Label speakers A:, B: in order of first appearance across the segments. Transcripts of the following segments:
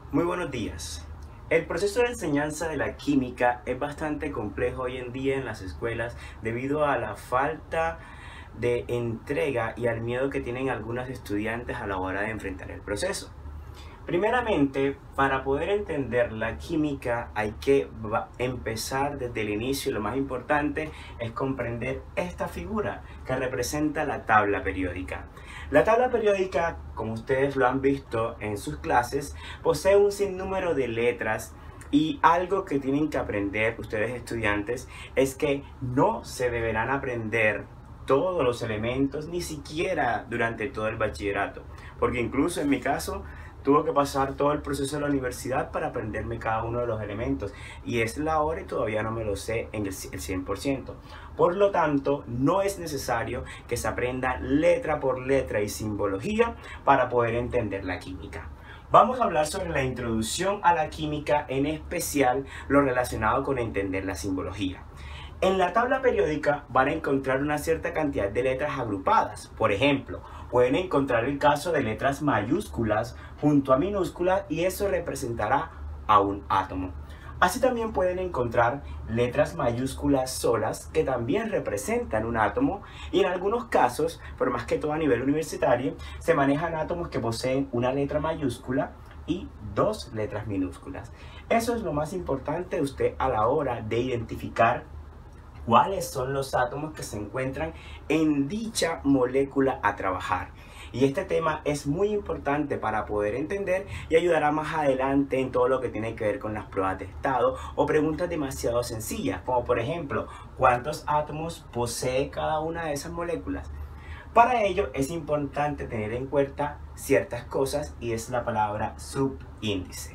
A: Muy buenos días. El proceso de enseñanza de la química es bastante complejo hoy en día en las escuelas debido a la falta de entrega y al miedo que tienen algunos estudiantes a la hora de enfrentar el proceso. Primeramente, para poder entender la química hay que empezar desde el inicio y lo más importante es comprender esta figura que representa la tabla periódica. La tabla periódica, como ustedes lo han visto en sus clases, posee un sinnúmero de letras y algo que tienen que aprender ustedes estudiantes es que no se deberán aprender todos los elementos ni siquiera durante todo el bachillerato, porque incluso en mi caso tuve que pasar todo el proceso de la universidad para aprenderme cada uno de los elementos y es la hora y todavía no me lo sé en el 100%. Por lo tanto, no es necesario que se aprenda letra por letra y simbología para poder entender la química. Vamos a hablar sobre la introducción a la química, en especial lo relacionado con entender la simbología. En la tabla periódica van a encontrar una cierta cantidad de letras agrupadas. Por ejemplo, pueden encontrar el caso de letras mayúsculas junto a minúsculas y eso representará a un átomo. Así también pueden encontrar letras mayúsculas solas que también representan un átomo y en algunos casos, por más que todo a nivel universitario, se manejan átomos que poseen una letra mayúscula y dos letras minúsculas. Eso es lo más importante de usted a la hora de identificar cuáles son los átomos que se encuentran en dicha molécula a trabajar. Y este tema es muy importante para poder entender y ayudará más adelante en todo lo que tiene que ver con las pruebas de estado o preguntas demasiado sencillas, como por ejemplo, ¿cuántos átomos posee cada una de esas moléculas? Para ello es importante tener en cuenta ciertas cosas y es la palabra subíndice.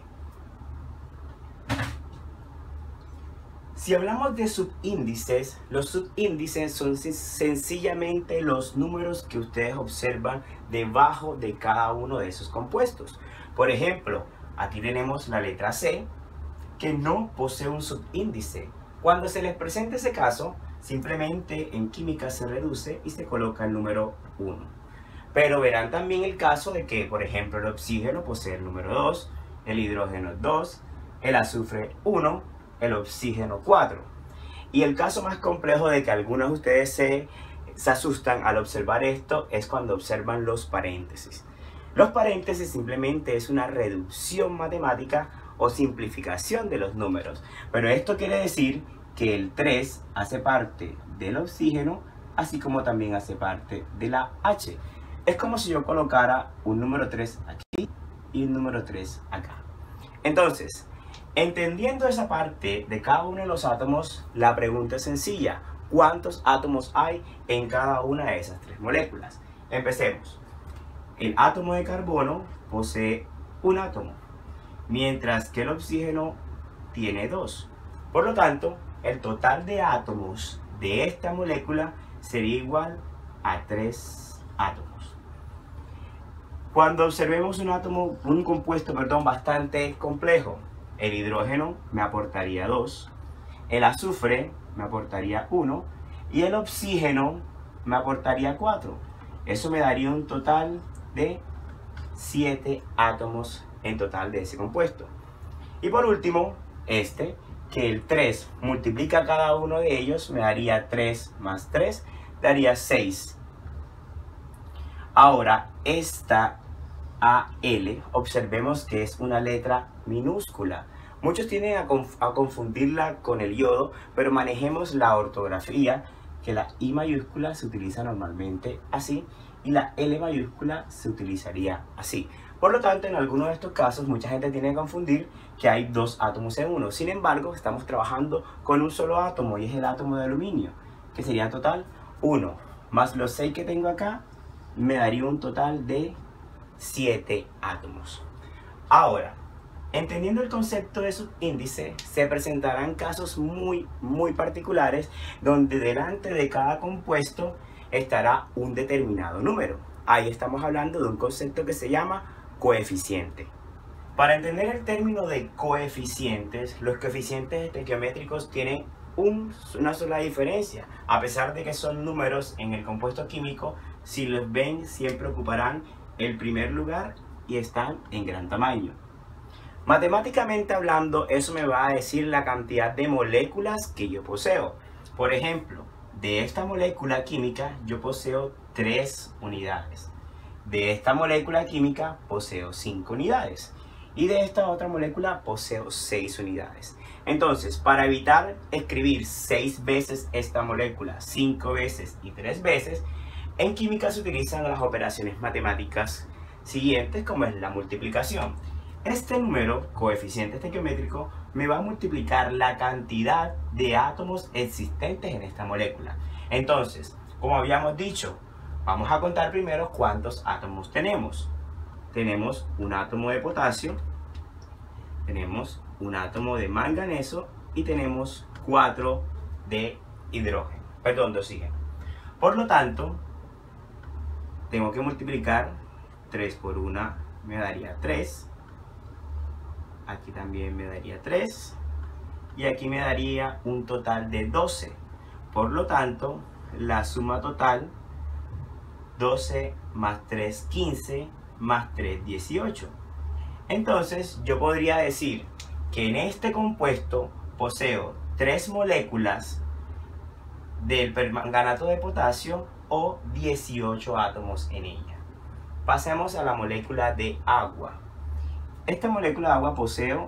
A: Si hablamos de subíndices, los subíndices son sencillamente los números que ustedes observan debajo de cada uno de esos compuestos. Por ejemplo, aquí tenemos la letra C, que no posee un subíndice. Cuando se les presenta ese caso, simplemente en química se reduce y se coloca el número 1. Pero verán también el caso de que, por ejemplo, el oxígeno posee el número 2, el hidrógeno 2, el azufre 1, el oxígeno 4. Y el caso más complejo de que algunos de ustedes se asustan al observar esto es cuando observan los paréntesis. Los paréntesis simplemente es una reducción matemática o simplificación de los números. Pero esto quiere decir que el 3 hace parte del oxígeno, así como también hace parte de la H. Es como si yo colocara un número 3 aquí y un número 3 acá. Entonces, entendiendo esa parte de cada uno de los átomos, la pregunta es sencilla. ¿Cuántos átomos hay en cada una de esas tres moléculas? Empecemos. El átomo de carbono posee un átomo, mientras que el oxígeno tiene 2. Por lo tanto, el total de átomos de esta molécula sería igual a 3 átomos. Cuando observemos un compuesto bastante complejo, el hidrógeno me aportaría 2, el azufre me aportaría 1 y el oxígeno me aportaría 4. Eso me daría un total de 7 átomos en total de ese compuesto. Y por último, que el 3 multiplica cada uno de ellos, me daría 3 más 3, daría 6. Ahora, esta AL, observemos que es una letra minúscula. Muchos tienden a confundirla con el yodo, pero manejemos la ortografía, que la I mayúscula se utiliza normalmente así y la L mayúscula se utilizaría así. Por lo tanto, en algunos de estos casos, mucha gente tiene que confundir que hay dos átomos en uno. Sin embargo, estamos trabajando con un solo átomo y es el átomo de aluminio, que sería en total 1, más los 6 que tengo acá, me daría un total de 7 átomos. Ahora, entendiendo el concepto de subíndice, se presentarán casos muy particulares donde delante de cada compuesto estará un determinado número. Ahí estamos hablando de un concepto que se llama coeficiente. Para entender el término de coeficientes, los coeficientes estequiométricos tienen una sola diferencia. A pesar de que son números en el compuesto químico, si los ven siempre ocuparán el primer lugar y están en gran tamaño. Matemáticamente hablando, eso me va a decir la cantidad de moléculas que yo poseo. Por ejemplo, de esta molécula química yo poseo 3 unidades. De esta molécula química poseo 5 unidades. Y de esta otra molécula poseo 6 unidades. Entonces, para evitar escribir 6 veces esta molécula, 5 veces y 3 veces, en química se utilizan las operaciones matemáticas siguientes, como es la multiplicación. Este número, coeficiente estequiométrico, me va a multiplicar la cantidad de átomos existentes en esta molécula. Entonces, como habíamos dicho, vamos a contar primero cuántos átomos tenemos. Tenemos un átomo de potasio, tenemos un átomo de manganeso y tenemos 4 de de oxígeno. Por lo tanto, tengo que multiplicar 3 por 1, me daría 3. Aquí también me daría 3. Y aquí me daría un total de 12. Por lo tanto, la suma total, 12 más 3, 15, más 3, 18. Entonces, yo podría decir que en este compuesto poseo 3 moléculas del permanganato de potasio o 18 átomos en ella. Pasemos a la molécula de agua. Esta molécula de agua poseo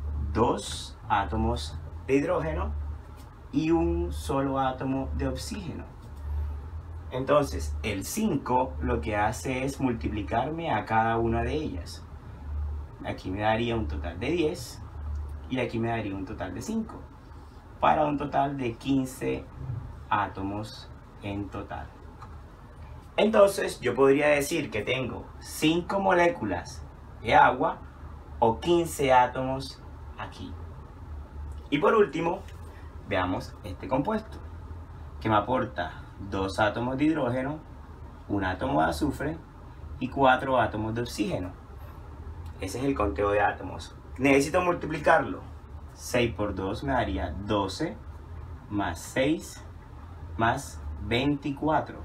A: 2 átomos de hidrógeno y un solo átomo de oxígeno. Entonces, el 5 lo que hace es multiplicarme a cada una de ellas. Aquí me daría un total de 10 y aquí me daría un total de 5, para un total de 15 átomos en total. Entonces, yo podría decir que tengo 5 moléculas de agua o 15 átomos aquí. Y por último, veamos este compuesto, que me aporta 2 átomos de hidrógeno, 1 átomo de azufre y 4 átomos de oxígeno. Ese es el conteo de átomos. Necesito multiplicarlo. 6 por 2 me daría 12, más 6, más 24.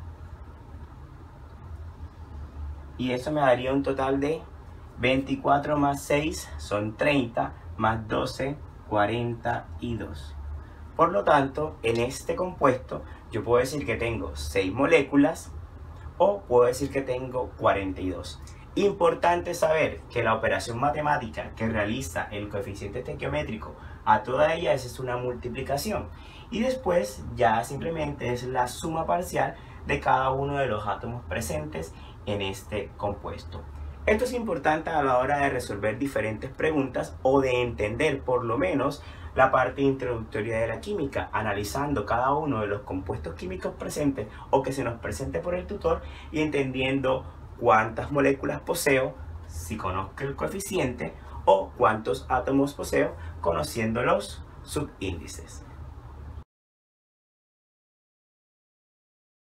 A: Y eso me daría un total de 24 más 6 son 30, más 12, 42. Por lo tanto, en este compuesto yo puedo decir que tengo 6 moléculas o puedo decir que tengo 42. Importante saber que la operación matemática que realiza el coeficiente estequiométrico a todas ellas es una multiplicación. Y después ya simplemente es la suma parcial de cada uno de los átomos presentes en este compuesto. Esto es importante a la hora de resolver diferentes preguntas o de entender por lo menos la parte introductoria de la química, analizando cada uno de los compuestos químicos presentes o que se nos presente por el tutor y entendiendo cuántas moléculas poseo, si conozco el coeficiente, o cuántos átomos poseo, conociendo los subíndices.